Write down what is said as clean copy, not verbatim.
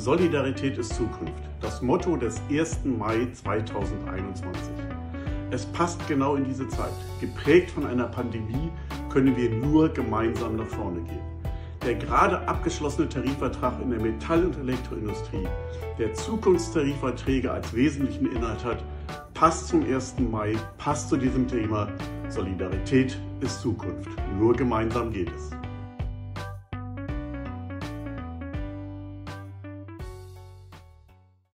Solidarität ist Zukunft. Das Motto des 1. Mai 2021. Es passt genau in diese Zeit. Geprägt von einer Pandemie können wir nur gemeinsam nach vorne gehen. Der gerade abgeschlossene Tarifvertrag in der Metall- und Elektroindustrie, der Zukunftstarifverträge als wesentlichen Inhalt hat, passt zum 1. Mai, passt zu diesem Thema. Solidarität ist Zukunft. Nur gemeinsam geht es.